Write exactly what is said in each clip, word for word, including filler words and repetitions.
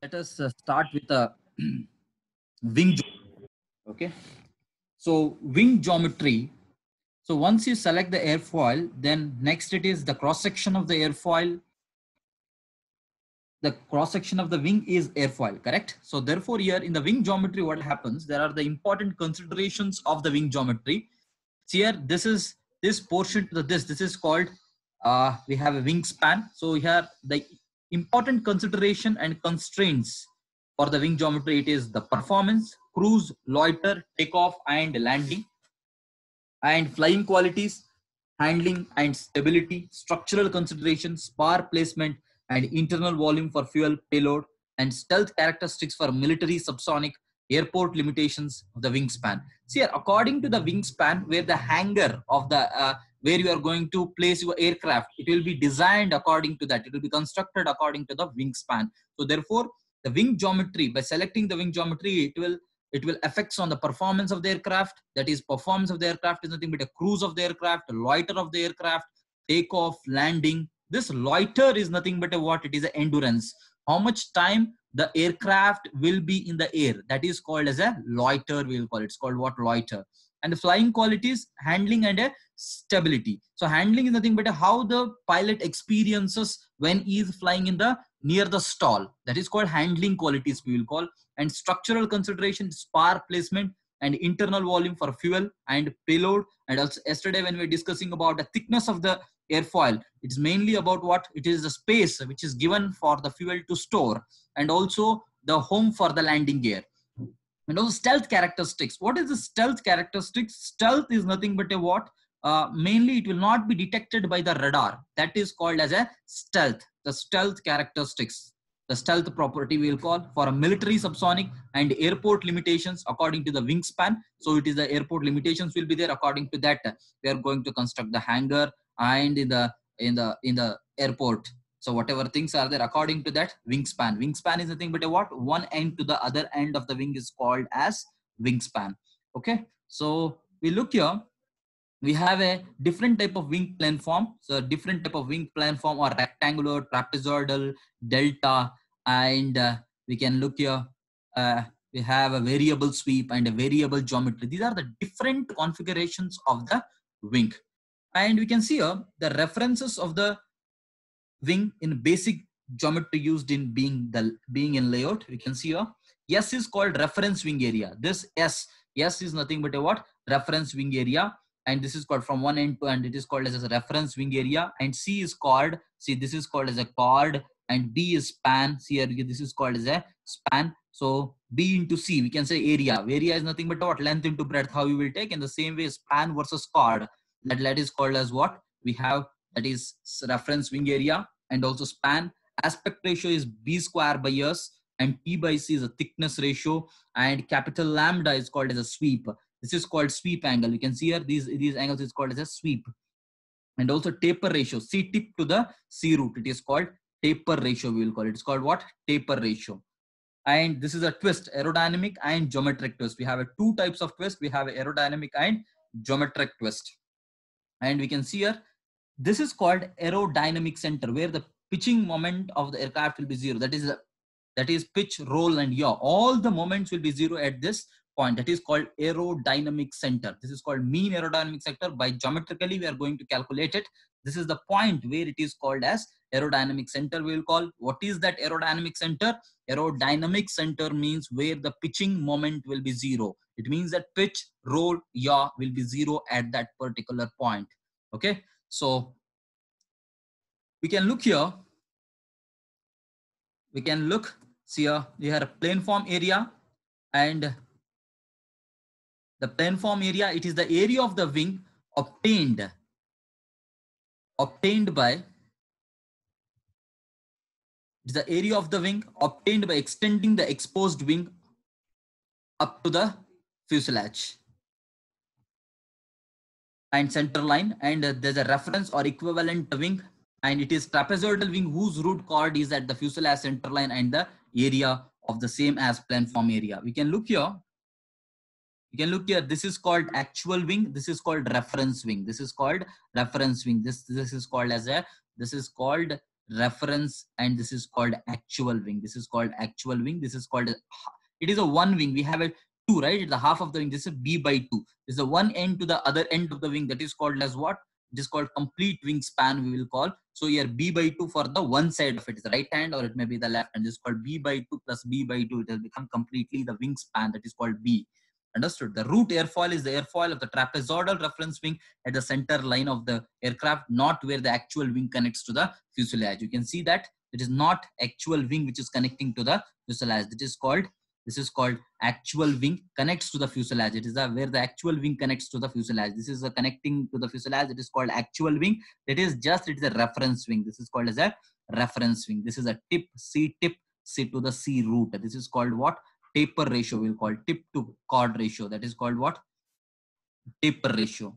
Let us uh, start with a wing geometry. Okay, so wing geometry. So once you select the airfoil, then next it is the cross section of the airfoil. The cross section of the wing is airfoil, correct? So therefore, here in the wing geometry, what happens? There are the important considerations of the wing geometry. So here, this is this portion to this. This is called. Uh, we have a wingspan. So here the important consideration and constraints for the wing geometry, it is the performance, cruise, loiter, takeoff, and landing, and flying qualities, handling and stability, structural considerations, spar placement, and internal volume for fuel payload, and stealth characteristics for military subsonic airport limitations of the wingspan. See, according to the wingspan, where the hangar of the uh, where you are going to place your aircraft, it will be designed according to that. It will be constructed according to the wingspan. So therefore, the wing geometry, by selecting the wing geometry, it will it will affects on the performance of the aircraft. That is, performance of the aircraft is nothing but a cruise of the aircraft, loiter of the aircraft, takeoff, landing. This loiter is nothing but a what? It is an endurance. How much time the aircraft will be in the air, that is called as a loiter. We will call it. It's called what? Loiter. And the flying qualities, handling and a stability. So handling is nothing but a how the pilot experiences when he is flying in the near the stall. That is called handling qualities, we will call. And structural consideration, spar placement, and internal volume for fuel and payload. And also yesterday when we were discussing about the thickness of the airfoil, it's mainly about what? It is the space which is given for the fuel to store, and also the home for the landing gear. And also stealth characteristics. What is the stealth characteristics? Stealth is nothing but a what? Uh, mainly it will not be detected by the radar. That is called as a stealth. The stealth characteristics, the stealth property we will call for a military subsonic and airport limitations according to the wingspan. So it is the airport limitations will be there. According to that, we are going to construct the hangar and in the in the in the airport. So whatever things are there according to that wingspan. Wingspan is nothing but a what? One end to the other end of the wing is called as wingspan. Okay. So we look here. We have a different type of wing platform. So different type of wing platform or rectangular, trapezoidal, delta, and uh, we can look here. Uh, we have a variable sweep and a variable geometry. These are the different configurations of the wing. And we can see here the references of the wing in basic geometry used in being the being in layout. We can see here S is called reference wing area. This S S is nothing but a what? Reference wing area, and this is called from one end to end. It is called as a reference wing area. And C is called, see, this is called as a chord, and B is span. See here, this is called as a span. So B into C, we can say area. Area is nothing but what? Length into breadth. How you will take in the same way span versus chord. That that is called as what? We have that is reference wing area and also span. Aspect ratio is B square by S, and T by C is a thickness ratio, and capital lambda is called as a sweep. This is called sweep angle. You can see here these, these angles is called as a sweep. And also taper ratio, C tip to the C root. It is called taper ratio, we will call it. It's called what? Taper ratio. And this is a twist, aerodynamic and geometric twist. We have a two types of twist. We have aerodynamic and geometric twist. And we can see here, this is called aerodynamic center, where the pitching moment of the aircraft will be zero. That is, that is pitch, roll, and yaw. All the moments will be zero at this point. That is called aerodynamic center. This is called mean aerodynamic center. By geometrically, we are going to calculate it. This is the point where it is called as aerodynamic center. We will call, what is that aerodynamic center? Aerodynamic center means where the pitching moment will be zero. It means that pitch, roll, yaw will be zero at that particular point. Okay. So we can look here. We can look, see here, we have a planeform area, and the planeform area, it is the area of the wing obtained, obtained by, it is the area of the wing obtained by extending the exposed wing up to the fuselage and center line, and uh, there's a reference or equivalent wing, and it is trapezoidal wing whose root chord is at the fuselage center line and the area of the same as planeform area. We can look here. You can look here. This is called actual wing. This is called reference wing. This is called reference wing. This this is called as a this is called reference, and this is called actual wing. This is called actual wing. This is called, it is a one wing. We have a two, right? The half of the wing. This is B by two. This is the one end to the other end of the wing. That is called as what? It is called complete wingspan, we will call. So here B by two for the one side of it is the right hand, or it may be the left hand. This is called B by two plus B by two. It will become completely the wingspan. That is called B. Understood? The root airfoil is the airfoil of the trapezoidal reference wing at the center line of the aircraft, not where the actual wing connects to the fuselage. You can see that it is not actual wing which is connecting to the fuselage. This is called, this is called actual wing connects to the fuselage. It is a, where the actual wing connects to the fuselage. This is a connecting to the fuselage. It is called actual wing. That is just, it is a reference wing. This is called as a reference wing. This is a tip, C tip, C to the C root. This is called what? Taper ratio. We'll call tip to chord ratio. That is called what? Taper ratio.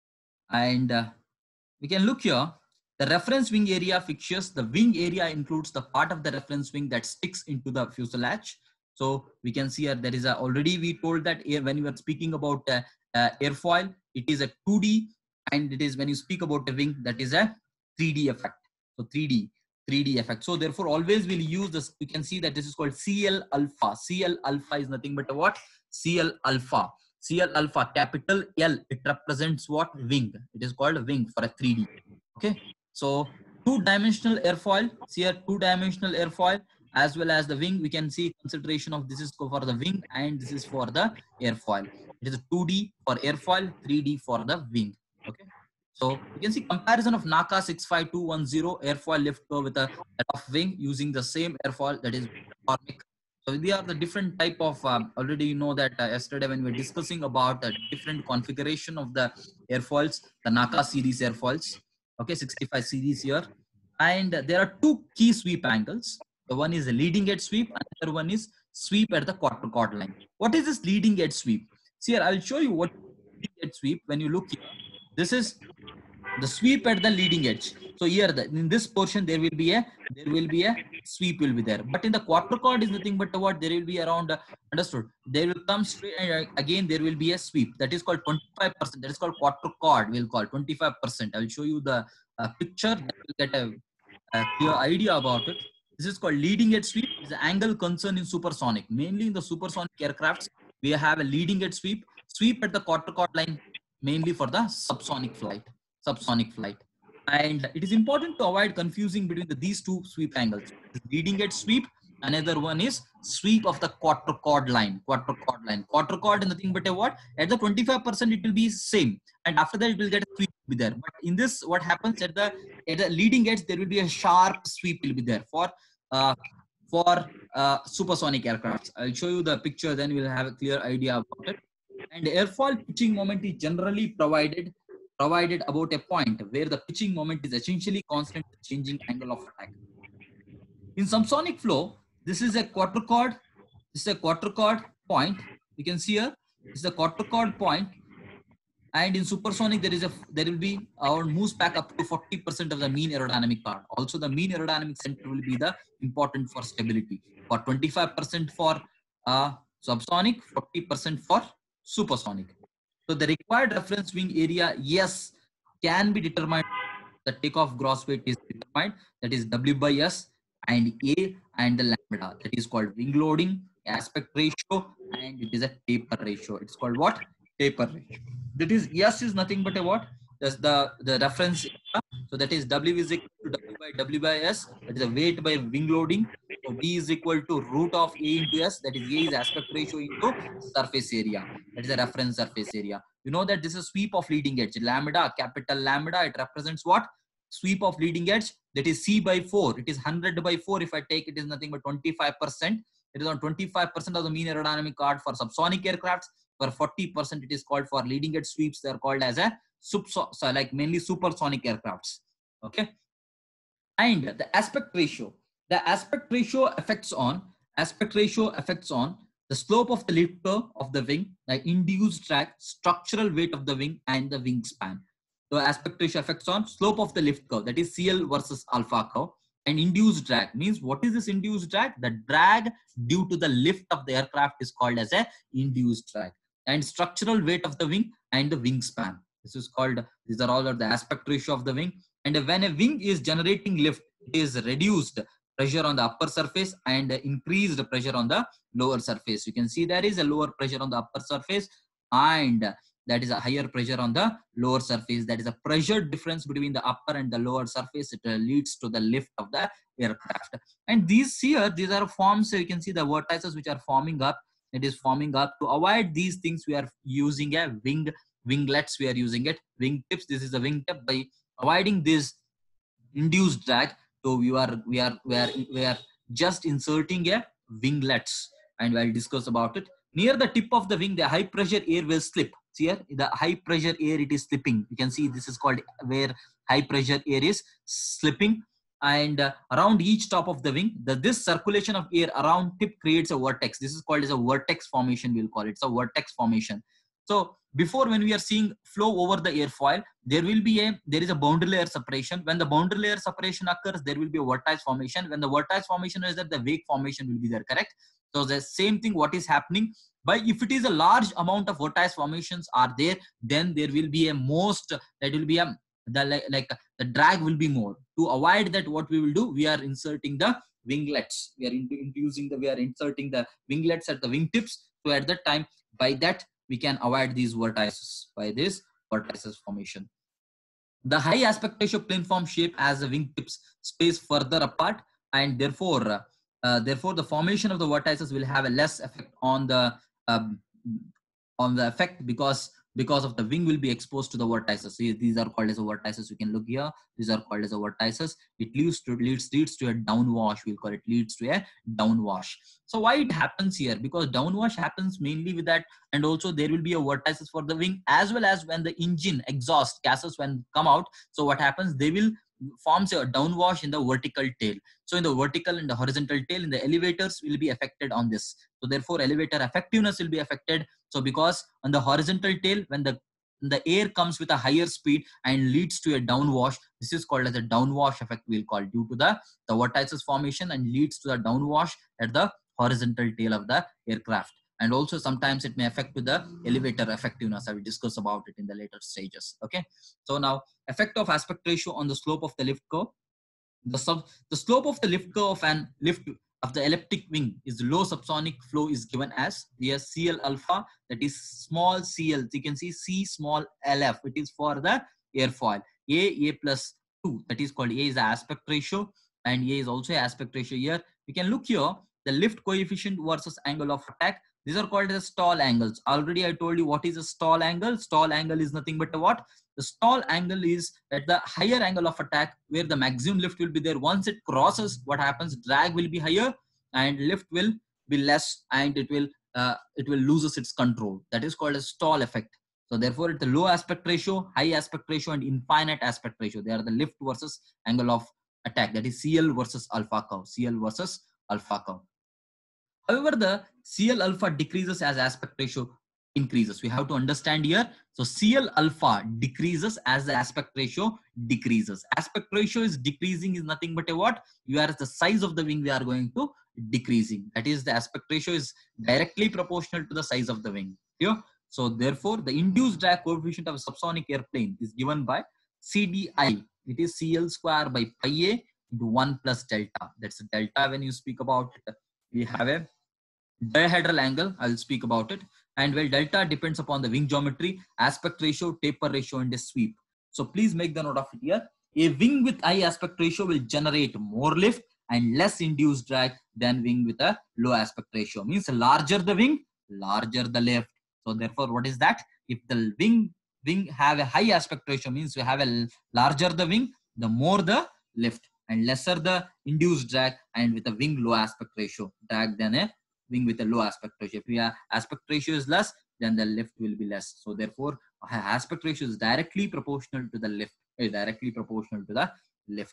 And uh, we can look here. The reference wing area fixtures. The wing area includes the part of the reference wing that sticks into the fuselage. So we can see here there is a, already we told that air, when we were speaking about uh, uh, airfoil, it is a two D, and it is when you speak about the wing, that is a three D effect. So three D. three D effect. So therefore always we'll use this. You can see that this is called C L alpha. C L alpha is nothing but a what? C L alpha. C L alpha, capital L, it represents what? Wing. It is called a wing for a three D. Okay. So two dimensional airfoil. See here, two dimensional airfoil as well as the wing. We can see consideration of this is for the wing and this is for the airfoil. It is a two D for airfoil, three D for the wing. Okay. So you can see comparison of NACA six five two one zero airfoil lift curve with a head of wing using the same airfoil, that is McCormick. So they are the different type of, um, already you know that uh, yesterday when we were discussing about the different configuration of the airfoils, the NACA series airfoils, okay, sixty-five series here. And there are two key sweep angles. The one is a leading edge sweep, and the other one is sweep at the quarter chord line. What is this leading edge sweep? See here, I'll show you what leading edge sweep. When you look here, this is the sweep at the leading edge. So here the, in this portion there will be a there will be a sweep will be there, but in the quarter chord is nothing but what? There will be around uh, understood, there will come straight, and uh, again there will be a sweep, that is called twenty-five percent. That is called quarter chord. We'll call twenty-five percent. I will show you the uh, picture, that will get a, a clear idea about it. This is called leading edge sweep. It's an angle concern in supersonic. Mainly in the supersonic aircrafts, we have a leading edge sweep, sweep at the quarter chord line, mainly for the subsonic flight. subsonic flight. And it is important to avoid confusing between the, these two sweep angles. The leading edge sweep, another one is sweep of the quarter chord line. Quarter chord line. Quarter chord is nothing but a what? At the twenty-five percent it will be same, and after that it will get a sweep be there. But in this, what happens at the at the leading edge, there will be a sharp sweep will be there for uh, for uh, supersonic aircrafts. I'll show you the picture, then we'll have a clear idea about it. And airfoil pitching moment is generally provided provided about a point where the pitching moment is essentially constant with changing angle of attack. In subsonic flow, this is a quarter chord. This is a quarter chord point. You can see here, this is a quarter chord point. And in supersonic, there is a there will be our moves back up to forty percent of the mean aerodynamic part. Also, the mean aerodynamic center will be the important for stability. For twenty-five percent for uh, subsonic, forty percent for supersonic. So the required reference wing area, yes, can be determined. The takeoff gross weight is determined. That is W by S and A and the lambda. That is called wing loading, aspect ratio, and it is a taper ratio. It's called what? Taper ratio. That is, S is nothing but a what? That's the, the reference area. So that is W is equal to W by W by S. That is a weight by wing loading. So V is equal to root of A into S. That is A is aspect ratio into surface area. That is a reference surface area. You know that this is sweep of leading edge. Lambda, capital lambda, it represents what? Sweep of leading edge. That is C by four. It is one hundred by four. If I take it is nothing but twenty-five percent. It is on twenty-five percent of the mean aerodynamic chord for subsonic aircrafts. For forty percent it is called for leading edge sweeps. They are called as a sub, so like mainly supersonic aircrafts. Okay. And the aspect ratio. The aspect ratio affects on aspect ratio affects on the slope of the lift curve of the wing, the induced drag, structural weight of the wing, and the wingspan. So aspect ratio affects on slope of the lift curve, that is C L versus alpha curve, and induced drag means what is this induced drag? The drag due to the lift of the aircraft is called as a induced drag, and structural weight of the wing and the wingspan. This is called, these are all of the aspect ratio of the wing. And when a wing is generating lift, it is reduced pressure on the upper surface and increased pressure on the lower surface. You can see there is a lower pressure on the upper surface and that is a higher pressure on the lower surface. That is a pressure difference between the upper and the lower surface. It uh, leads to the lift of the aircraft. And these here, these are forms, so you can see the vortices which are forming up. It is forming up. To avoid these things, we are using a wing, winglets, we are using it. Wing tips, this is a wing tip. By avoiding this induced drag, so we are, we are, we are, we are just inserting a winglets and I'll discuss about it. Near the tip of the wing, the high pressure air will slip. See here, the high pressure air, it is slipping. You can see this is called where high pressure air is slipping. And uh, around each top of the wing, the, this circulation of air around tip creates a vortex. This is called as a vortex formation, we'll call it. It's a vortex formation. So before, when we are seeing flow over the airfoil, there will be a, there is a boundary layer separation. When the boundary layer separation occurs, there will be a vortex formation. When the vortex formation is there, the wake formation will be there, correct? So the same thing, what is happening, but if it is a large amount of vortex formations are there, then there will be a most, that will be a, the like, like the drag will be more. To avoid that, what we will do, we are inserting the winglets. We are introducing the, we are inserting the winglets at the wingtips. So at that time, by that, we can avoid these vortices, by this vortices formation. The high aspect ratio planeform shape as the wingtips space further apart, and therefore, uh, uh, therefore the formation of the vortices will have a less effect on the um, on the effect because because of the wing will be exposed to the vortices. See, these are called as a vortices. You can look here. These are called as a vortices. It leads to leads leads to a downwash. We'll call it leads to a downwash. So why it happens here? Because downwash happens mainly with that, and also there will be a vortices for the wing as well as when the engine exhaust gases when come out. So what happens? They will forms a downwash in the vertical tail. So in the vertical and the horizontal tail, in the elevators will be affected on this. So therefore, elevator effectiveness will be affected. So because on the horizontal tail, when the the air comes with a higher speed and leads to a downwash, this is called as a downwash effect, we'll call, due to the, the vortices formation and leads to the downwash at the horizontal tail of the aircraft. And also sometimes it may affect to the elevator effectiveness. I will discuss about it in the later stages. Okay. So now, effect of aspect ratio on the slope of the lift curve. The sub, the slope of the lift curve of an lift of the elliptic wing is low subsonic flow is given as the C L alpha, that is small cl. You can see C small lf. It is for the airfoil. A, A plus two, that is called, A is the aspect ratio and A is also aspect ratio here. You can look here, the lift coefficient versus angle of attack. These are called as stall angles. Already I told you what is a stall angle. Stall angle is nothing but a what? The stall angle is at the higher angle of attack where the maximum lift will be there. Once it crosses, what happens? Drag will be higher and lift will be less, and it will uh, it will loses its control. That is called a stall effect. So therefore, it's the low aspect ratio, high aspect ratio, and infinite aspect ratio. They are the lift versus angle of attack. That is C L versus alpha curve. C L versus alpha curve. However, the C L alpha decreases as aspect ratio increases. We have to understand here. So C L alpha decreases as the aspect ratio decreases. Aspect ratio is decreasing is nothing but a what? You are the size of the wing we are going to decreasing. That is, the aspect ratio is directly proportional to the size of the wing. Here. So therefore, the induced drag coefficient of a subsonic airplane is given by C D I. It is C L square by pi a into one plus delta. That's a delta when you speak about it. We have a dihedral angle. I'll speak about it. And well, delta depends upon the wing geometry, aspect ratio, taper ratio, and a sweep. So please make the note of it here. A wing with high aspect ratio will generate more lift and less induced drag than wing with a low aspect ratio. Means larger the wing, larger the lift. So therefore, what is that? If the wing wing have a high aspect ratio, means we have a larger the wing, the more the lift, and lesser the induced drag, and with a wing low aspect ratio drag than a wing with a low aspect ratio. If your aspect ratio is less, then the lift will be less. So therefore, aspect ratio is directly proportional to the lift, is directly proportional to the lift,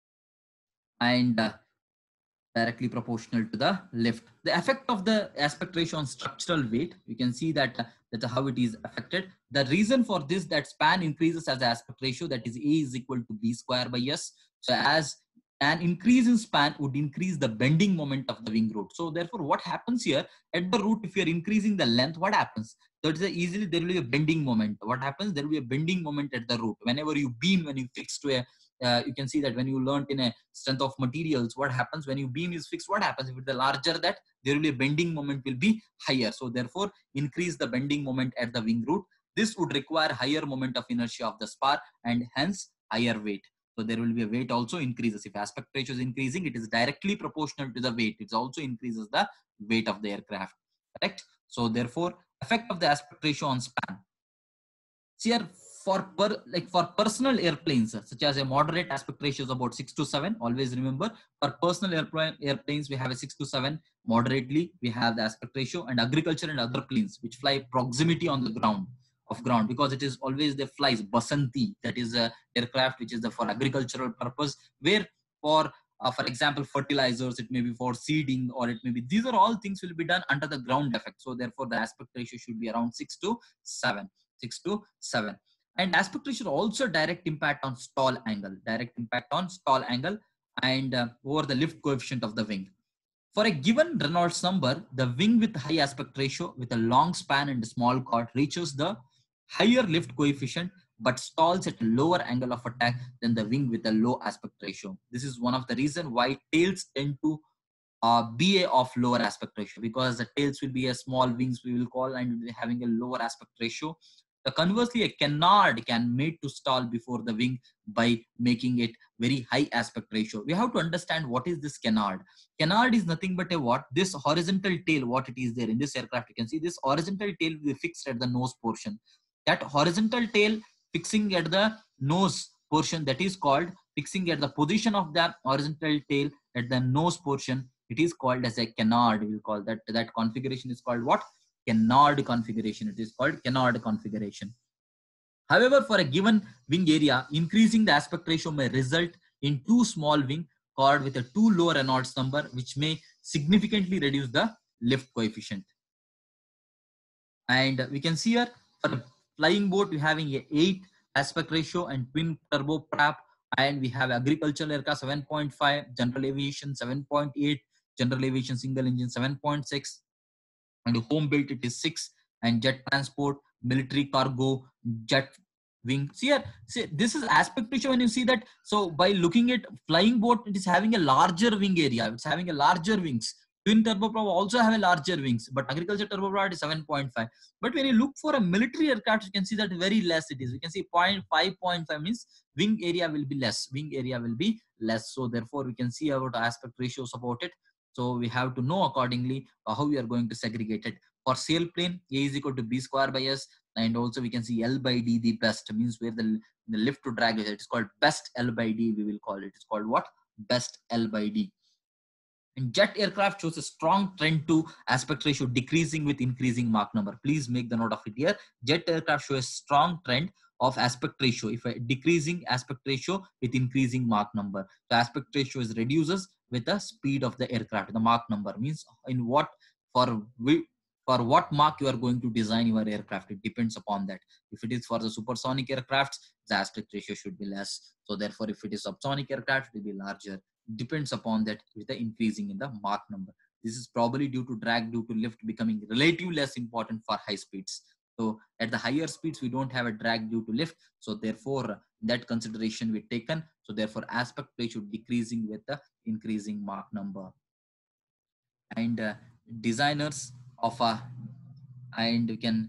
and uh, directly proportional to the lift. The effect of the aspect ratio on structural weight, you can see that uh, that's how it is affected. The reason for this, that span increases as the aspect ratio, that is A is equal to B square by S. So as an increase in span would increase the bending moment of the wing root. So therefore, what happens here at the root, if you are increasing the length, what happens? So it's a easily, there will be a bending moment. What happens? There will be a bending moment at the root. Whenever you beam, when you fix to a, uh, you can see that when you learned in a strength of materials, what happens when your beam is fixed, what happens if it's larger, that there will be a bending moment will be higher. So therefore increase the bending moment at the wing root. This would require higher moment of inertia of the spar and hence higher weight. So there will be a weight also increases. If aspect ratio is increasing, it is directly proportional to the weight. It also increases the weight of the aircraft, correct? So therefore effect of the aspect ratio on span. So here for per, like for personal airplanes, such as a moderate aspect ratio is about six to seven. Always remember, for personal airplane airplanes we have a six to seven. Moderately we have the aspect ratio, and agriculture and other planes which fly proximity on the ground of ground, because it is always the flies basanti, that is a aircraft which is the for agricultural purpose, where for uh, for example fertilizers, it may be for seeding, or it may be, these are all things will be done under the ground effect. So therefore the aspect ratio should be around six to seven. six to seven. And aspect ratio also direct impact on stall angle, direct impact on stall angle and uh, over the lift coefficient of the wing. For a given Reynolds number, the wing with high aspect ratio with a long span and a small chord reaches the higher lift coefficient but stalls at a lower angle of attack than the wing with a low aspect ratio. This is one of the reasons why tails tend to uh, be a of lower aspect ratio, because the tails will be a small wings we will call, and will be having a lower aspect ratio. The conversely, a canard can made to stall before the wing by making it very high aspect ratio. We have to understand what is this canard. Canard is nothing but a what? This horizontal tail, what it is there in this aircraft. You can see this horizontal tail will be fixed at the nose portion. That horizontal tail fixing at the nose portion, that is called fixing at the position of the horizontal tail at the nose portion. It is called as a canard. We will call that, that configuration is called what? Canard configuration. It is called canard configuration. However, for a given wing area, increasing the aspect ratio may result in too small wing chord with a too low Reynolds number, which may significantly reduce the lift coefficient. And we can see here for a flying boat, we're having a eight aspect ratio and twin turboprop, and we have agricultural aircraft seven point five, general aviation seven point eight, general aviation single engine seven point six, and home built it is six, and jet transport, military cargo, jet wing. See here, see this is aspect ratio when you see that. So by looking at flying boat, it is having a larger wing area. It's having a larger wings. Twin turboprop also have a larger wings, but agriculture turboprop is seven point five. But when you look for a military aircraft, you can see that very less it is. We can see five point five means wing area will be less. Wing area will be less. So therefore, we can see about aspect ratios about it. So we have to know accordingly uh, how we are going to segregate it. For sailplane, A is equal to B square by S, and also we can see L by D, the best means where the, the lift to drag is. It is called best L by D, we will call it. It's called what? Best L by D. And jet aircraft shows a strong trend to aspect ratio decreasing with increasing Mach number. Please make the note of it here. Jet aircraft show a strong trend of aspect ratio, if a decreasing aspect ratio with increasing Mach number. So aspect ratio is reduces with the speed of the aircraft. The Mach number means in what for we for what Mach you are going to design your aircraft. It depends upon that. If it is for the supersonic aircrafts, the aspect ratio should be less. So therefore, if it is subsonic aircraft, it will be larger. Depends upon that with the increasing in the Mach number. This is probably due to drag due to lift becoming relatively less important for high speeds. So at the higher speeds, we don't have a drag due to lift. So therefore, that consideration we taken. So therefore, aspect ratio decreasing with the increasing Mach number. And uh, designers of a, and we can,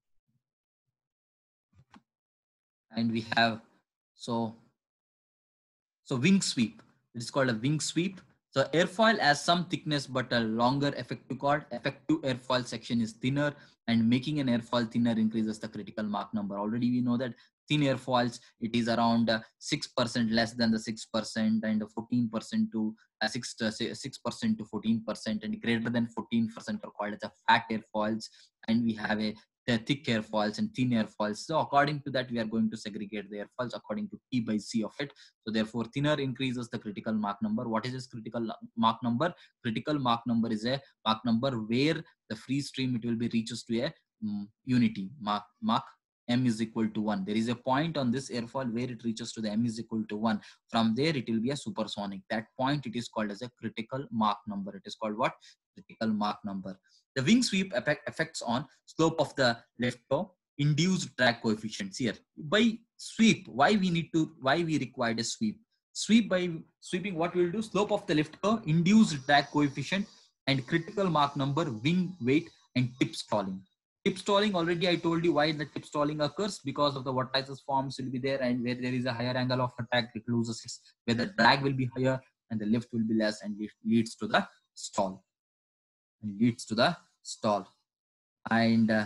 and we have, so, so wing sweep. It is called a wing sweep. So airfoil has some thickness but a longer effective chord. Effective airfoil section is thinner, and making an airfoil thinner increases the critical Mach number. Already we know that thin airfoils, it is around uh, six percent less than the six percent, and fourteen percent to uh, six percent to fourteen percent, and greater than fourteen percent are called as a fat airfoils. And we have a the thick airfoils and thin airfoils. So according to that, we are going to segregate the airfoils according to T by C of it. So therefore, thinner increases the critical Mach number. What is this critical Mach number? Critical Mach number is a Mach number where the free stream, it will be reaches to a um, unity. Mach, Mach M is equal to one. There is a point on this airfoil where it reaches to the M is equal to one. From there, it will be a supersonic. That point, it is called as a critical Mach number. It is called what? Critical Mach number. The wing sweep effect affects on slope of the lift toe, induced drag coefficients here. By Sweep. Why we need to, why we required a sweep? Sweep, by sweeping, what we'll do, slope of the lift curve, induced drag coefficient, and critical Mach number, wing weight, and tip stalling. Tip stalling, already I told you why the tip stalling occurs, because of the vortices forms will be there, and where there is a higher angle of attack, it loses its, where the drag will be higher and the lift will be less, and it leads to the stall. And leads to the stall. And uh,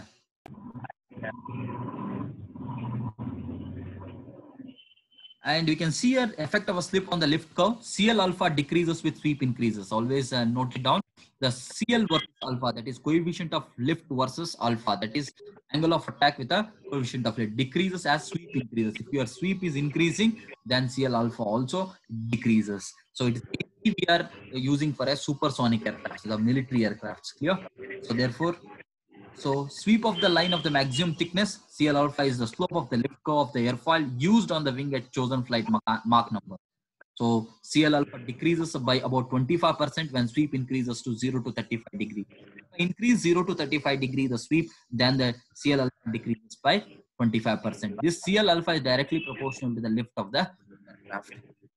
and we can see here effect of a slip on the lift curve. C L alpha decreases with sweep increases. Always uh, note it down. The C L versus alpha, that is coefficient of lift versus alpha, that is angle of attack with a coefficient of lift, decreases as sweep increases. If your sweep is increasing, then C L alpha also decreases. So it is we are using for a supersonic aircraft, so the military aircrafts. Clear? So therefore, so sweep of the line of the maximum thickness, C L alpha, is the slope of the lift curve of the airfoil used on the wing at chosen flight Mach number. So C L alpha decreases by about twenty-five percent when sweep increases to zero to thirty-five degree. If I increase zero to thirty-five degree the sweep, then the C L alpha decreases by twenty-five percent. This C L alpha is directly proportional to the lift of the aircraft.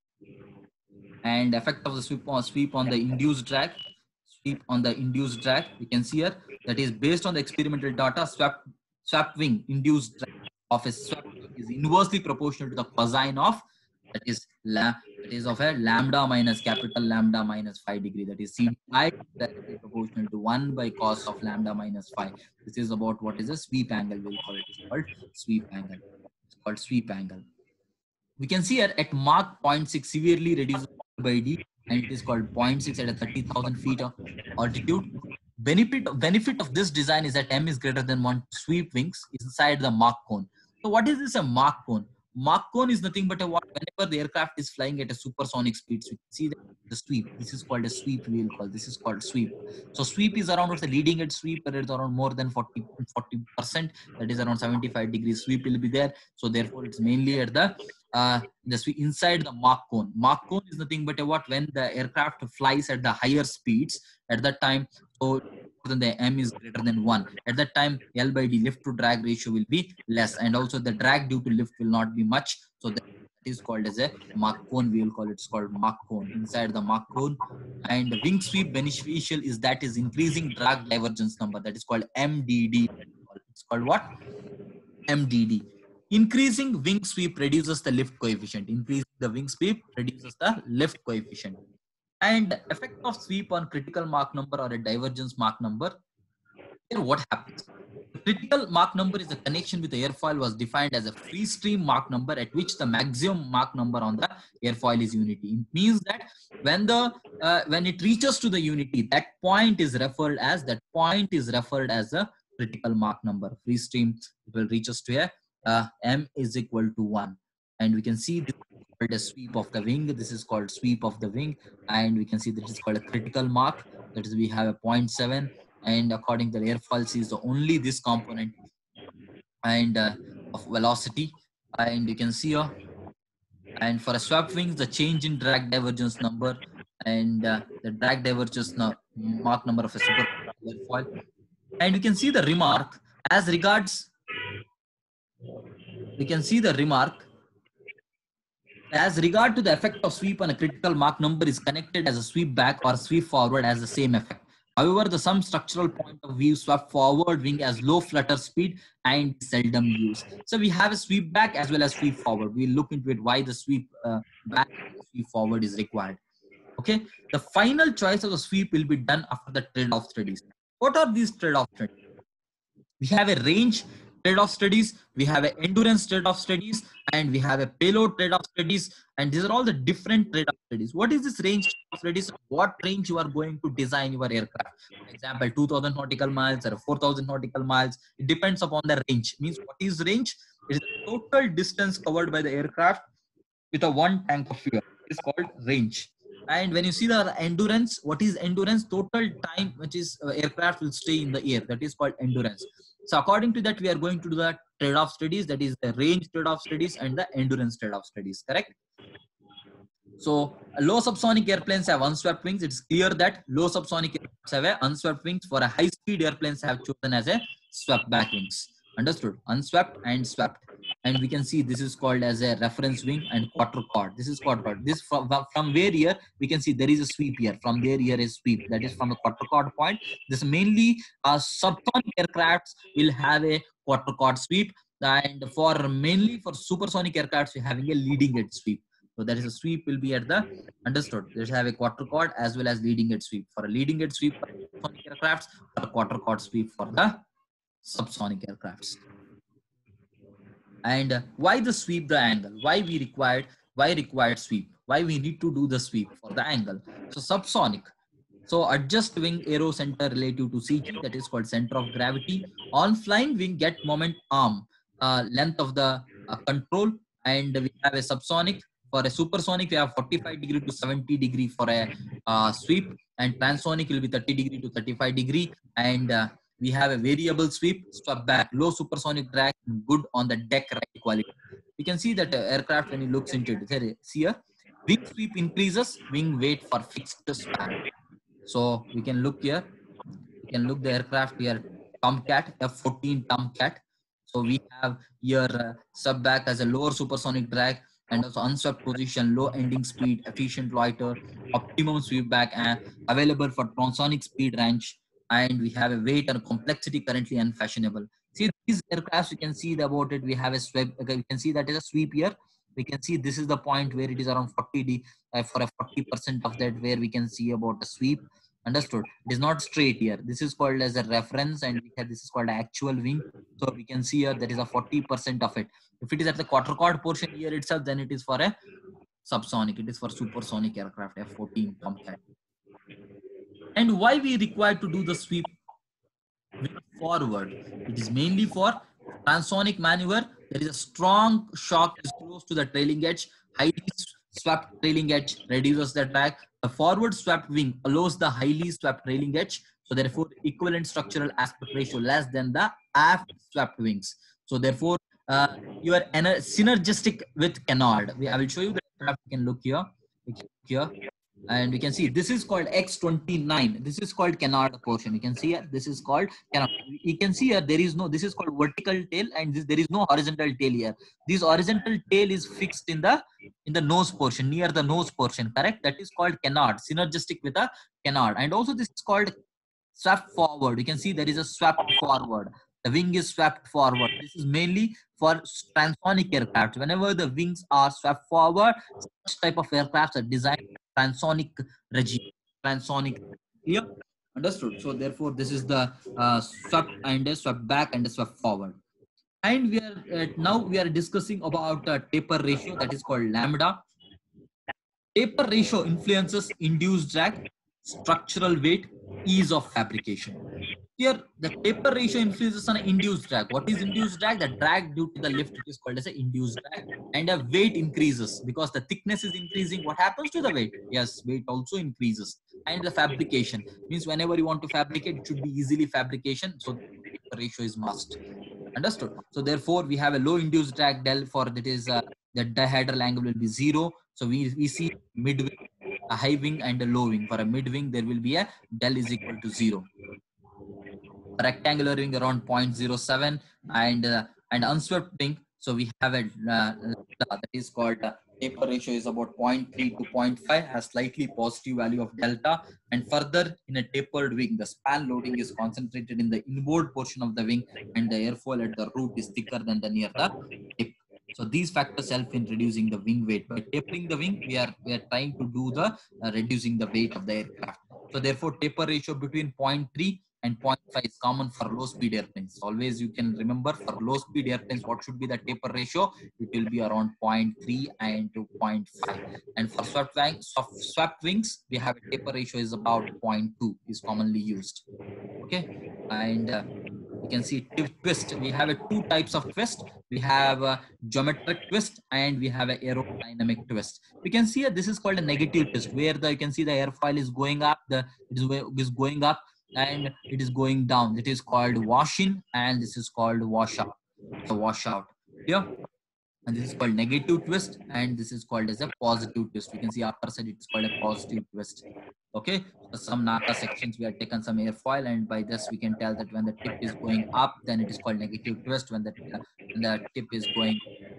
And effect of the sweep on, sweep on the induced drag, sweep on the induced drag, we can see here, that is based on the experimental data, swept, swept wing induced drag of a swept wing is inversely proportional to the cosine of, that is la, that is of a lambda minus capital lambda minus five degree, that is C I directly proportional to one by cos of lambda minus five. This is about what is a sweep angle, we'll call it. It's called sweep angle. It's called sweep angle. We can see here at Mach zero point six severely reduces by D, and it is called zero point six at a thirty thousand feet of altitude. Benefit, benefit of this design is that M is greater than one sweep wings inside the Mach cone. So what is this a Mach cone? Mach cone is nothing but a what, whenever the aircraft is flying at a supersonic speed, so you can see the sweep. This is called a sweep, we will call this is called sweep. So sweep is around, what's the leading edge sweep, but it's around more than forty percent, that is around seventy-five degrees sweep will be there. So therefore it's mainly at the uh the sweep inside the Mach cone. Mach cone is nothing but a what, when the aircraft flies at the higher speeds at that time, so then the M is greater than one. At that time, L by D, lift to drag ratio, will be less, and also the drag due to lift will not be much. So that is called as a Mach cone. We will call it, it's called Mach cone inside the Mach cone. And the wing sweep beneficial is that is increasing drag divergence number, that is called M D D. It's called what? M D D. Increasing wing sweep reduces the lift coefficient. Increasing the wing sweep reduces the lift coefficient. And effect of sweep on critical Mach number or a divergence Mach number. Here what happens? The critical Mach number is the connection with the airfoil was defined as a free stream Mach number at which the maximum Mach number on the airfoil is unity. It means that when the uh, when it reaches to the unity, that point is referred as that point is referred as a critical Mach number. Free stream, it will reach us to a uh, M is equal to one, and we can see this called a sweep of the wing. This is called sweep of the wing, and we can see this is called a critical Mach. That is, we have a zero point seven, and according to the airfoil is the only this component and uh, of velocity, and you can see here. And for a swept wings, the change in drag divergence number and uh, the drag divergence no, Mach number of a super airfoil, and you can see the remark as regards. We can see the remark as regard to the effect of sweep on a critical Mach number is connected as a sweep back or sweep forward as the same effect. However, the some structural point of view swept forward wing as low flutter speed and seldom used. So we have a sweep back as well as sweep forward. We'll look into it why the sweep uh, back and sweep forward is required. Okay, the final choice of the sweep will be done after the trade-off studies. What are these trade-off studies? We have a range trade-off studies, we have an endurance trade-off studies, and we have a payload trade-off studies, and these are all the different trade-off studies. What is this range trade-off studies? What range you are going to design your aircraft? For example, two thousand nautical miles or four thousand nautical miles. It depends upon the range. Means what is range? It is the total distance covered by the aircraft with a one tank of fuel. It is called range. And when you see the endurance, what is endurance? Total time which is uh, aircraft will stay in the air. That is called endurance. So according to that, we are going to do the trade-off studies, that is the range trade-off studies and the endurance trade-off studies, correct? So low subsonic airplanes have unswept wings. It's clear that low subsonic airplanes have a unswept wings. For a high-speed airplanes have chosen as a swept back wings. Understood? Unswept and swept. and we can see this is called as a reference wing and quarter chord. This is quarter chord. This from, from where here we can see there is a sweep here. From there here is sweep. That is from the quarter chord point. This mainly uh, subsonic aircrafts will have a quarter chord sweep, and for mainly for supersonic aircrafts we're having a leading edge sweep. So there is a sweep will be at the understood. There's have a quarter chord as well as leading edge sweep. For a leading edge sweep for supersonic aircrafts, for a quarter chord sweep for the subsonic aircrafts. And uh, why the sweep the angle? Why we required? Why required sweep? Why we need to do the sweep for the angle? So subsonic. So adjust wing aero center relative to C G, that is called center of gravity. On flying wing get moment arm uh, length of the uh, control, and we have a subsonic. For a supersonic we have forty-five degree to seventy degree for a uh, sweep, and transonic will be thirty degree to thirty-five degree, and uh, we have a variable sweep, swept back, low supersonic drag, good on the deck right quality. You can see that uh, aircraft when it looks into it, see here, wing sweep increases, wing weight for fixed span. So we can look here, we can look the aircraft here, Tomcat, F fourteen Tomcat. So we have here uh, sub back as a lower supersonic drag, and also unswept position, low ending speed, efficient loiter, optimum sweep back, and available for transonic speed range. And we have a weight and complexity currently unfashionable. See these aircrafts, you can see about it. We have a sweep. Okay, you can see that is a sweep here. We can see this is the point where it is around forty D uh, for a forty percent of that, where we can see about a sweep. Understood. It is not straight here. This is called as a reference, and we have, this is called actual wing. So we can see here that is a forty percent of it. If it is at the quarter chord portion here itself, then it is for a subsonic. It is for supersonic aircraft, F fourteen Tomcat. And why we require to do the sweep forward? It is mainly for transonic maneuver. There is a strong shock is close to the trailing edge. Highly swept trailing edge reduces the drag. The forward swept wing allows the highly swept trailing edge. So therefore, equivalent structural aspect ratio less than the aft swept wings. So therefore, uh, you are synergistic with canard. I will show you the graph. You can look here. You can look here. And we can see this is called X twenty-nine. This is called canard portion. You can see here, this is called canard. You can see here, there is no, this is called vertical tail, and this, there is no horizontal tail here. This horizontal tail is fixed in the in the nose portion, near the nose portion, correct? That is called canard, synergistic with a canard. And also this is called swept forward. You can see there is a swept forward. The wing is swept forward. This is mainly for transonic aircraft. Whenever the wings are swept forward, such type of aircraft are designed transonic regime. Transonic. Clear? Understood. So therefore, this is the uh, swept and a swept back and a swept forward. And we are uh, now we are discussing about uh, taper ratio, that is called lambda. Taper ratio influences induced drag, structural weight, ease of fabrication. Here, the taper ratio influences on induced drag. What is induced drag? The drag due to the lift is called as an induced drag, and the weight increases because the thickness is increasing. What happens to the weight? Yes, weight also increases. And the fabrication means whenever you want to fabricate, it should be easily fabrication. So the taper ratio is must. Understood. So therefore, we have a low induced drag del for that is uh, the dihedral angle will be zero. So we we see mid wing, a high wing, and a low wing. For a mid wing, there will be a del is equal to zero. Rectangular wing around zero point zero seven, and uh, and unswept wing. So we have a uh, that is called uh, taper ratio is about zero point three to zero point five, has slightly positive value of delta. And further, in a tapered wing, the span loading is concentrated in the inboard portion of the wing, and the airfoil at the root is thicker than the near the tip. So these factors help in reducing the wing weight. By tapering the wing, we are we are trying to do the uh, reducing the weight of the aircraft. So therefore, taper ratio between zero point three and zero point five is common for low speed airplanes. Always you can remember, for low speed airplanes, what should be the taper ratio? It will be around zero point three and to zero point five. And for swept wings, swept wings, we have a taper ratio is about zero point two is commonly used. Okay, and uh, you can see twist. We have a two types of twist. We have a geometric twist and we have an aerodynamic twist. We can see uh, this is called a negative twist, where the you can see the airfoil is going up, the it is, is going up and it is going down. It is called wash in, and this is called wash out. The washout. Yeah. And this is called negative twist, and this is called as a positive twist. We can see upper side, it is called a positive twist. Okay, so some NACA sections we have taken some airfoil, and by this we can tell that when the tip is going up, then it is called negative twist. When the when the tip is going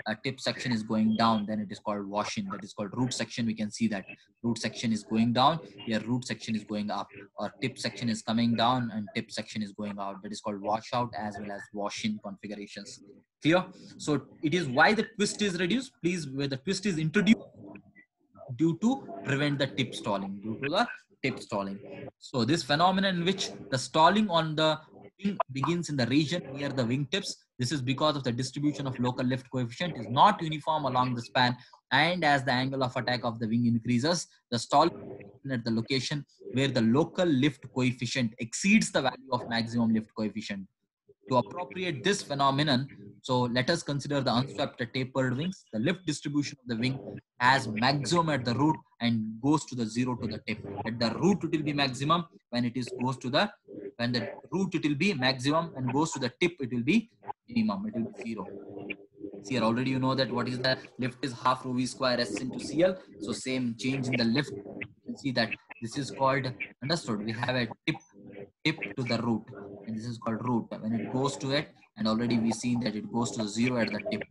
uh, tip section is going down, then it is called wash-in. That is called root section. We can see that root section is going down, here root section is going up, or tip section is coming down and tip section is going out. That is called washout as well as wash-in configurations. Clear? So it is why the twist is reduced. Please, where the twist is introduced due to prevent the tip stalling, due to the tip stalling. So this phenomenon in which the stalling on the wing begins in the region near the wingtips. This is because of the distribution of local lift coefficient is not uniform along the span, and as the angle of attack of the wing increases, the stalling at the location where the local lift coefficient exceeds the value of maximum lift coefficient. To appropriate this phenomenon, so let us consider the unswept tapered wings. The lift distribution of the wing has maximum at the root and goes to the zero to the tip. At the root it will be maximum, when it is goes to the when the root it will be maximum and goes to the tip it will be minimum, it will be zero. See here already you know that what is the lift is half rho v square s into C L. So same change in the lift. You can see that this is called, understood, we have a tip tip to the root, and this is called root. When it goes to it, and already we seen that it goes to the zero at the tip,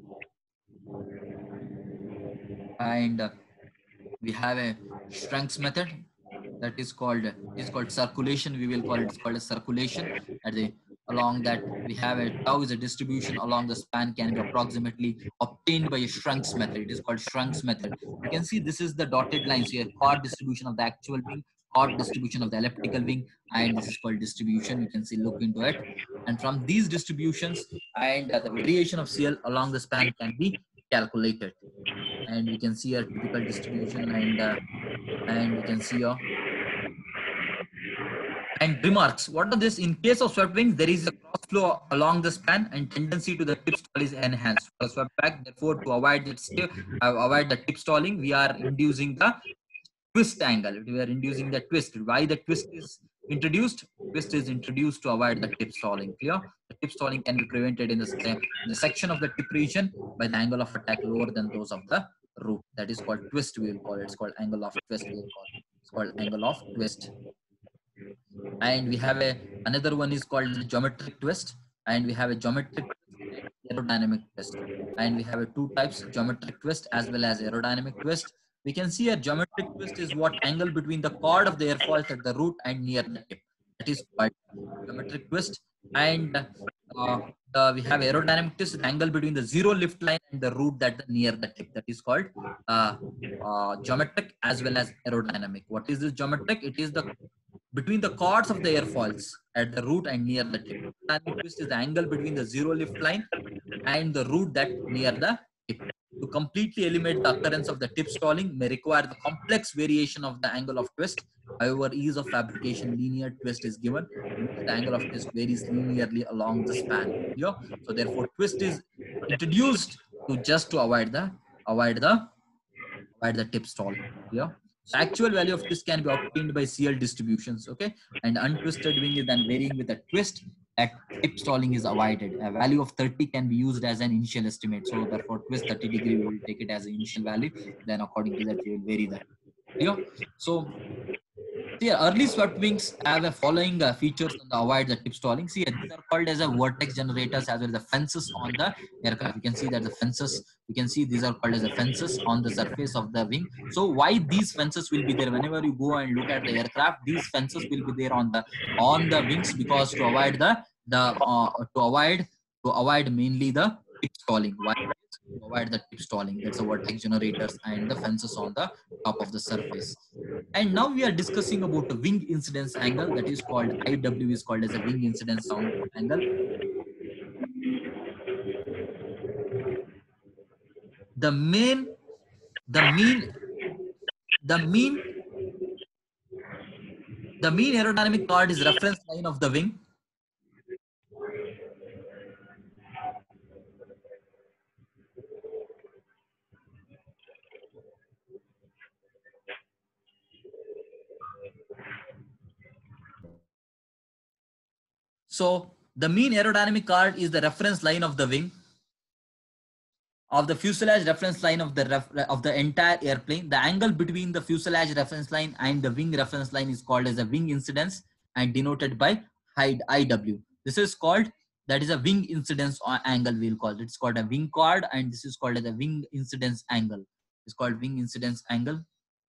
and uh, we have a Schrank's method that is called is called circulation. We will call it it's called a circulation. At the along that we have a tau is a distribution along the span can be approximately obtained by a Schrank's method. It is called Schrank's method. You can see this is the dotted lines here, chord distribution of the actual wing, chord distribution of the elliptical wing, and this is called distribution. You can see, look into it, and from these distributions and uh, the variation of C L along the span can be calculated, and we can see a typical distribution, and uh, and we can see a and remarks. What are this? In case of swept wings, there is a cross flow along the span and tendency to the tip stall is enhanced. For swept back, therefore, to avoid it, uh, avoid the tip stalling, we are inducing the twist angle. We are inducing the twist. Why the twist is introduced? Twist is introduced to avoid the tip stalling. Clear? The tip stalling can be prevented in the, in the section of the tip region by the angle of attack lower than those of the root. That is called twist. We will call it. It's called angle of twist. We will call it. It's called angle of twist. And we have a another one is called the geometric twist, and we have a geometric twist, aerodynamic twist, and we have a two types, geometric twist as well as aerodynamic twist. We can see a geometric twist is what angle between the chord of the airfoil at the root and near the tip. That is called geometric twist. And uh, uh, we have aerodynamic twist, angle between the zero lift line and the root that the near the tip. That is called uh, uh, geometric as well as aerodynamic. What is this geometric? It is the between the chords of the airfoils at the root and near the tip. Aerodynamic twist is the angle between the zero lift line and the root that near the tip. To completely eliminate the occurrence of the tip stalling may require the complex variation of the angle of twist. However, ease of fabrication linear twist is given. The angle of twist varies linearly along the span. Yeah? So therefore, twist is introduced to just to avoid the avoid the avoid the tip stall. Yeah. So actual value of twist can be obtained by C L distributions. Okay, and untwisted wing is then varying with a twist. That tip stalling is avoided. A value of thirty can be used as an initial estimate. So therefore, twist thirty degree, we will take it as an initial value. Then according to that, we will vary that. Yeah. So see, early swept wings have a following uh, features to avoid the tip stalling. See, these are called as a vortex generators as well as the fences on the aircraft. You can see that the fences, you can see these are called as the fences on the surface of the wing. So why these fences will be there? Whenever you go and look at the aircraft, these fences will be there on the on the wings, because to avoid the the uh, to avoid to avoid mainly the tip stalling. Why? To avoid the tip stalling. That's the vortex generators and the fences on the top of the surface. And now we are discussing about the wing incidence angle, that is called I W, is called as a wing incidence angle. The main, the mean, the mean, the mean aerodynamic chord is reference line of the wing. So the mean aerodynamic chord is the reference line of the wing, of the fuselage reference line of the ref, of the entire airplane. The angle between the fuselage reference line and the wing reference line is called as a wing incidence and denoted by I W. This is called That is a wing incidence angle, we'll call it. It's called a wing chord, and this is called as a wing incidence angle. It's called wing incidence angle.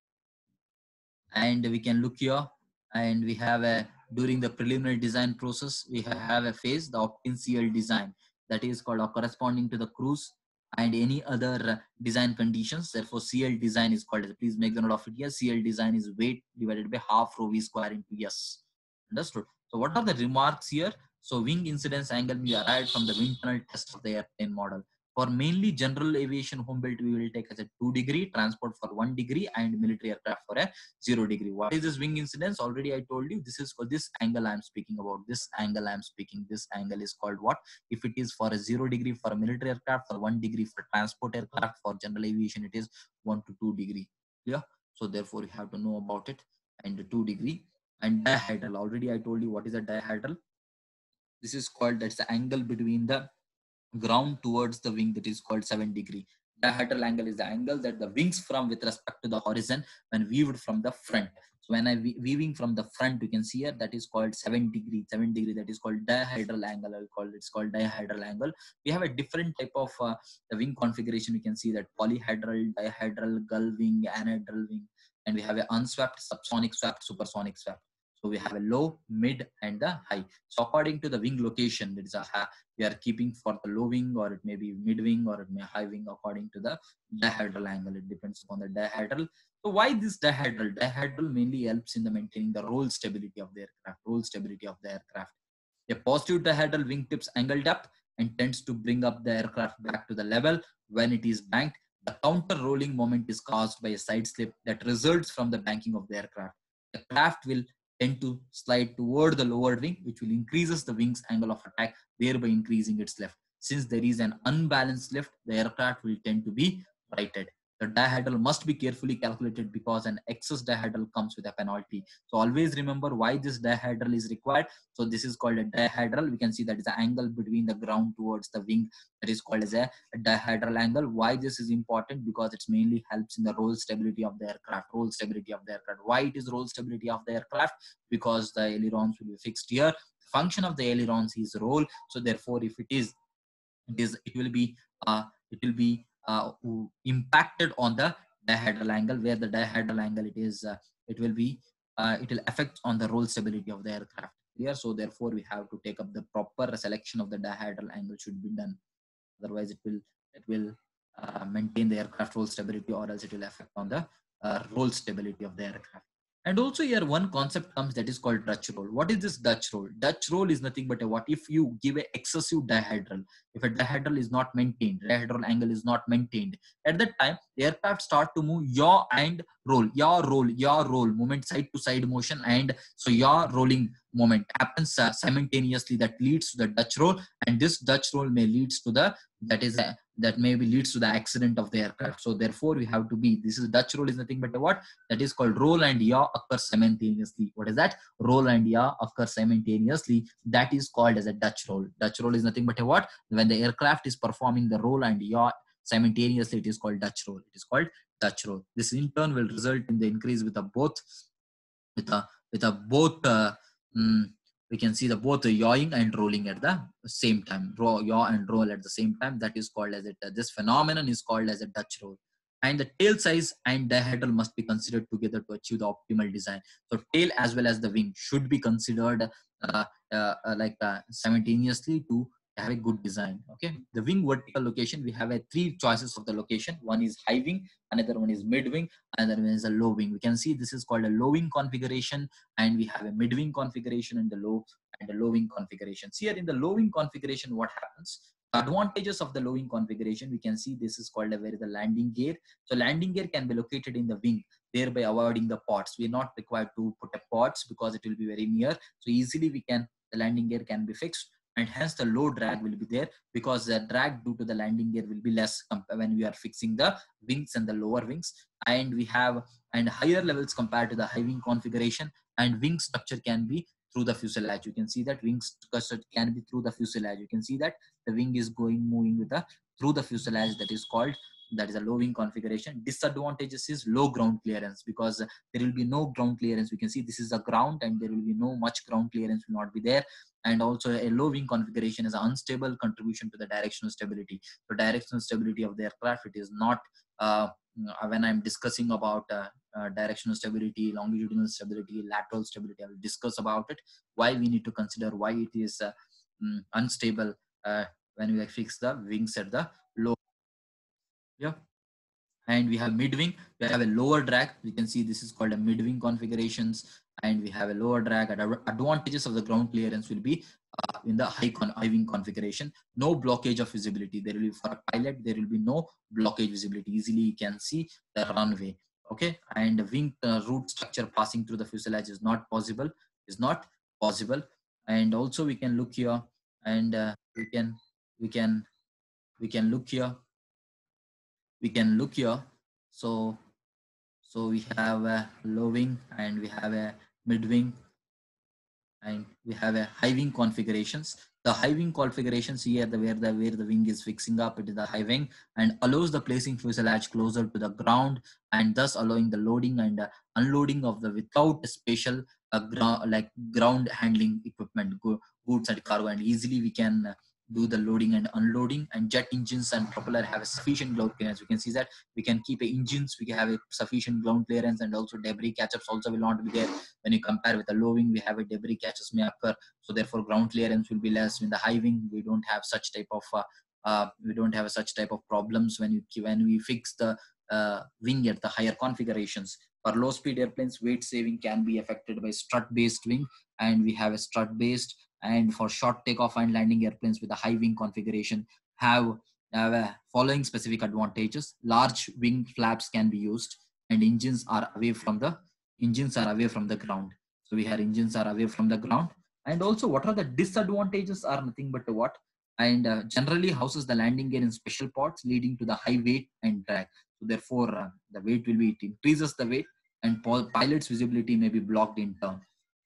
And we can look here, and we have a, during the preliminary design process, we have a phase, the opt-in-C L design, that is called or corresponding to the cruise and any other design conditions. Therefore, C L design is called, please make the note of it here, C L design is weight divided by half rho v square into S. Understood? So what are the remarks here? So wing incidence angle we arrived from the wind tunnel test of the airplane model. For mainly general aviation home built, we will take as a two degree, transport for one degree, and military aircraft for a zero degree. What is this wing incidence? Already I told you, this is for this angle I'm speaking about. This angle I'm speaking, this angle is called what? If it is for a zero degree for a military aircraft, for one degree for transport aircraft, for general aviation, it is one to two degree. Yeah. So therefore you have to know about it. And the two degree. And dihedral, already I told you what is a dihedral. This is called, that's the angle between the ground towards the wing, that is called seven degree. Dihedral angle is the angle that the wings from with respect to the horizon when viewed from the front. So when I viewing from the front, you can see here, that is called seven degree, seven degree, that is called dihedral angle. I will call it, it's called dihedral angle. We have a different type of uh, the wing configuration. We can see that polyhedral, dihedral, gull wing, anhedral wing, and we have a unswept, subsonic swept, supersonic swept. So we have a low, mid, and the high. So according to the wing location, that is a high, we are keeping for the low wing, or it may be mid wing, or it may high wing according to the dihedral angle. It depends upon the dihedral. So why this dihedral? Dihedral mainly helps in the maintaining the roll stability of the aircraft, roll stability of the aircraft. A positive dihedral wingtips angle depth and tends to bring up the aircraft back to the level when it is banked. The counter rolling moment is caused by a side slip that results from the banking of the aircraft. The craft will tend to slide toward the lower wing, which will increases the wing's angle of attack, thereby increasing its lift. Since there is an unbalanced lift, the aircraft will tend to be righted. The dihedral must be carefully calculated because an excess dihedral comes with a penalty. So always remember why this dihedral is required. So this is called a dihedral. We can see that is the angle between the ground towards the wing, that is called as a, a dihedral angle. Why this is important? Because it mainly helps in the roll stability of the aircraft, roll stability of the aircraft. Why it is roll stability of the aircraft? Because the ailerons will be fixed here. The function of the ailerons is roll. So therefore, if it is, it is, it will be, uh, it will be uh, impacted on the dihedral angle, where the dihedral angle it is, uh, it will be, uh, it will affect on the roll stability of the aircraft here. So therefore, we have to take up the proper selection of the dihedral angle should be done. Otherwise, it will, it will uh, maintain the aircraft roll stability, or else it will affect on the uh, roll stability of the aircraft. And also here one concept comes, that is called Dutch roll. What is this Dutch roll? Dutch roll is nothing but a what if you give a excessive dihedral. If a dihedral is not maintained, dihedral angle is not maintained, at that time the aircraft start to move yaw and roll, yaw roll, yaw roll, movement side to side motion, and so yaw rolling moment happens uh, simultaneously, that leads to the Dutch roll, and this Dutch roll may leads to the, that is a, that maybe leads to the accident of the aircraft. So therefore we have to be, this is Dutch roll is nothing but a what? That is called roll and yaw occur simultaneously. What is that? Roll and yaw occur simultaneously. That is called as a Dutch roll. Dutch roll is nothing but a what? When the aircraft is performing the roll and yaw simultaneously, it is called Dutch roll. It is called Dutch roll. This in turn will result in the increase with a both, with a, with a both, uh, um, we can see the both the yawing and rolling at the same time, Raw, yaw and roll at the same time. That is called as it. Uh, this phenomenon is called as a Dutch roll. And the tail size and dihedral must be considered together to achieve the optimal design. So tail as well as the wing should be considered uh, uh, uh, like uh, simultaneously to have a good design. Okay, the wing vertical location, we have a three choices of the location. One is high wing, another one is mid wing, another one is a low wing. We can see this is called a low wing configuration, and we have a mid wing configuration and the low and the low wing configurations. Here in the low wing configuration, what happens? Advantages of the low wing configuration, we can see this is called a where the landing gear. So landing gear can be located in the wing, thereby avoiding the pods. We are not required to put a pods because it will be very near. So easily we can, the landing gear can be fixed, and hence the low drag will be there, because the drag due to the landing gear will be less when we are fixing the wings and the lower wings. And we have and higher levels compared to the high wing configuration, and wing structure can be through the fuselage. You can see that wing structure can be through the fuselage. You can see that the wing is going moving with the through the fuselage. That is called, that is a low wing configuration. Disadvantages is low ground clearance, because there will be no ground clearance. We can see this is a ground and there will be no much ground clearance will not be there. And also a low wing configuration is an unstable contribution to the directional stability. So directional stability of the aircraft, it is not, uh, when I'm discussing about uh, uh, directional stability, longitudinal stability, lateral stability, I will discuss about it, why we need to consider why it is uh, um, unstable uh, when we fix the wings at the low. Yeah. And we have mid wing, we have a lower drag. We can see this is called a mid wing configurations, and we have a lower drag. And advantages of the ground clearance will be uh, in the high, con high wing configuration, no blockage of visibility. There will be, for a pilot, there will be no blockage visibility. Easily you can see the runway. Okay, and the wing uh, root structure passing through the fuselage is not possible, is not possible. And also we can look here, and uh, we can we can we can look here we can look here. So so we have a low wing, and we have a mid wing, and we have a high wing configurations. The high wing configurations here, the where the where the wing is fixing up, it is the high wing, and allows the placing fuselage closer to the ground, and thus allowing the loading and uh, unloading of the without special uh, ground like ground handling equipment, go, goods and cargo, and easily we can uh, do the loading and unloading. And jet engines and propeller have a sufficient ground clearance. We can see that we can keep a engines, we can have a sufficient ground clearance, and also debris catch-ups also will not be there. When you compare with the low wing, we have a debris catches may occur, so therefore ground clearance will be less. In the high wing, we don't have such type of uh, uh, we don't have such type of problems when you when we fix the uh, wing at the higher configurations. For low speed airplanes, weight saving can be affected by strut based wing, and we have a strut based. And for short takeoff and landing airplanes with a high wing configuration have uh, following specific advantages. Large wing flaps can be used, and engines are away from the engines are away from the ground. So we have engines are away from the ground. And also, what are the disadvantages are nothing but what? And uh, generally houses the landing gear in special pods, leading to the high weight and drag. So therefore, uh, the weight will be, it increases the weight, and pilot's visibility may be blocked in turn.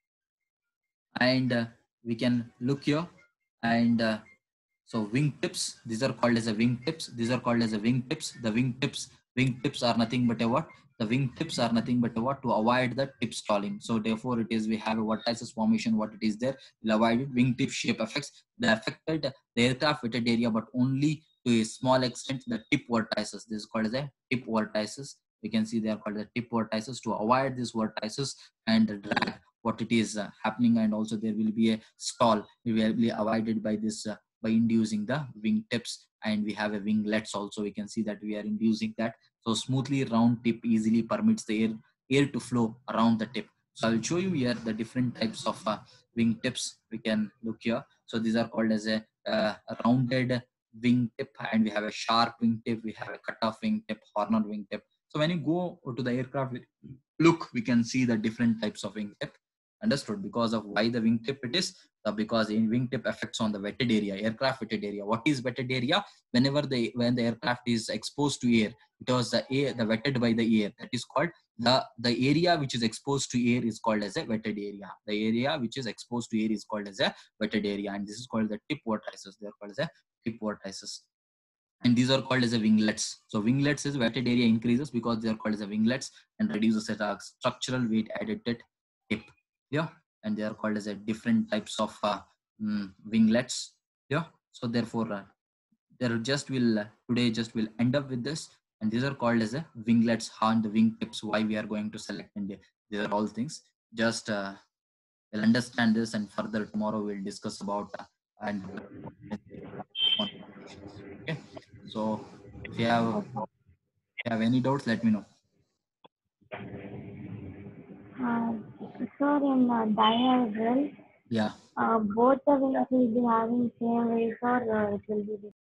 And uh, we can look here, and uh, so wing tips, these are called as a wing tips. These are called as a wing tips. The wing tips, wing tips are nothing but a what? The wing tips are nothing but a what? To avoid the tip stalling. So therefore it is, we have a vortices formation, what it is there, we'll avoid it. Wing tip shape affects the affected the aircraft fitted area, but only to a small extent the tip vortices. This is called as a tip vortices. We can see they are called the tip vortices. To avoid these vortices and the drag, what it is uh, happening, and also there will be a stall, we will be avoided by this uh, by inducing the wing tips. And we have a winglets also, we can see that we are inducing that. So smoothly round tip easily permits the air air to flow around the tip. So I will show you here the different types of uh, wing tips. We can look here. So these are called as a, uh, a rounded wing tip, and we have a sharp wing tip, we have a cutoff wing tip, horner wing tip. So when you go to the aircraft, look, we can see the different types of wing tip. Understood? Because of why the wing tip it is, uh, because in wing tip affects on the wetted area, aircraft wetted area. What is wetted area? Whenever the when the aircraft is exposed to air, it was the air, the wetted by the air, that is called the the area which is exposed to air is called as a wetted area. The area which is exposed to air is called as a wetted area, and this is called the tip vortices. They are called as a tip vortices. And these are called as a winglets. So winglets is wetted area increases because they are called as a winglets, and reduces the structural weight added at tip. Yeah, and they are called as a different types of uh, mm, winglets. Yeah, so therefore uh, there just will uh, today just will end up with this, and these are called as a winglets, on the wing tips, why we are going to select, and these are all things. Just uh, we'll understand this, and further tomorrow we'll discuss about uh, and okay. So if you have if you have any doubts, let me know. Uh, sir, in uh, diagram, Yeah. uh, both the wings will be having same weight, or uh, it will be different?